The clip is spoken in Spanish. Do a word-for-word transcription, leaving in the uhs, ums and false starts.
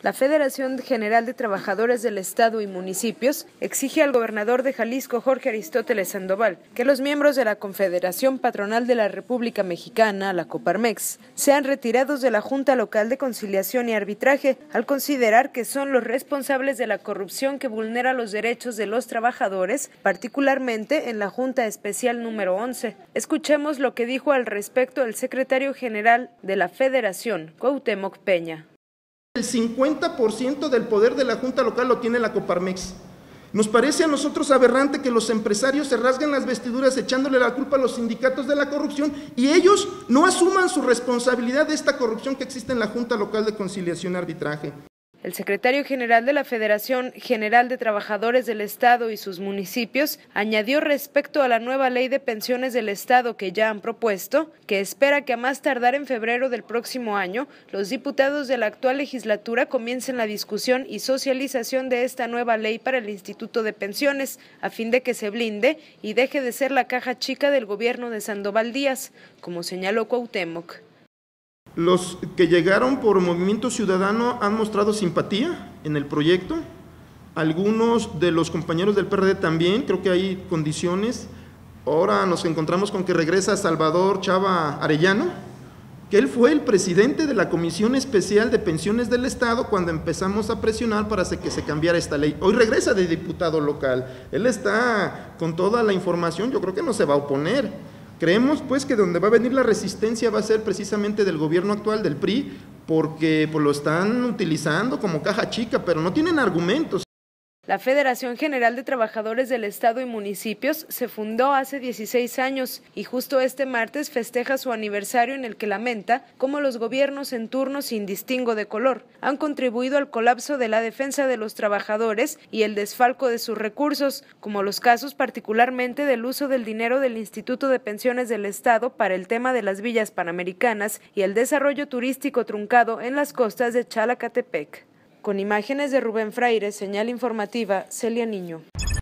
La Federación General de Trabajadores del Estado y Municipios exige al gobernador de Jalisco, Jorge Aristóteles Sandoval, que los miembros de la Confederación Patronal de la República Mexicana, la Coparmex, sean retirados de la Junta Local de Conciliación y Arbitraje, al considerar que son los responsables de la corrupción que vulnera los derechos de los trabajadores, particularmente en la Junta Especial número once. Escuchemos lo que dijo al respecto el secretario general de la Federación, Cuauhtémoc Peña. El cincuenta por ciento del poder de la Junta Local lo tiene la Coparmex. Nos parece a nosotros aberrante que los empresarios se rasguen las vestiduras echándole la culpa a los sindicatos de la corrupción y ellos no asuman su responsabilidad de esta corrupción que existe en la Junta Local de Conciliación y Arbitraje. El secretario general de la Federación General de Trabajadores del Estado y sus municipios añadió respecto a la nueva ley de pensiones del Estado que ya han propuesto, que espera que a más tardar en febrero del próximo año, los diputados de la actual legislatura comiencen la discusión y socialización de esta nueva ley para el Instituto de Pensiones, a fin de que se blinde y deje de ser la caja chica del gobierno de Sandoval Díaz, como señaló Cuauhtémoc. Los que llegaron por Movimiento Ciudadano han mostrado simpatía en el proyecto, algunos de los compañeros del P R D también, creo que hay condiciones. Ahora nos encontramos con que regresa Salvador Chava Arellano, que él fue el presidente de la Comisión Especial de Pensiones del Estado cuando empezamos a presionar para que se cambiara esta ley. Hoy regresa de diputado local, él está con toda la información, yo creo que no se va a oponer. Creemos pues que donde va a venir la resistencia va a ser precisamente del gobierno actual, del P R I, porque pues, lo están utilizando como caja chica, pero no tienen argumentos. La Federación General de Trabajadores del Estado y Municipios se fundó hace dieciséis años y justo este martes festeja su aniversario en el que lamenta cómo los gobiernos en turno sin distingo de color han contribuido al colapso de la defensa de los trabajadores y el desfalco de sus recursos, como los casos particularmente del uso del dinero del Instituto de Pensiones del Estado para el tema de las villas panamericanas y el desarrollo turístico truncado en las costas de Chalacatepec. Con imágenes de Rubén Fraire, señal informativa, Celia Niño.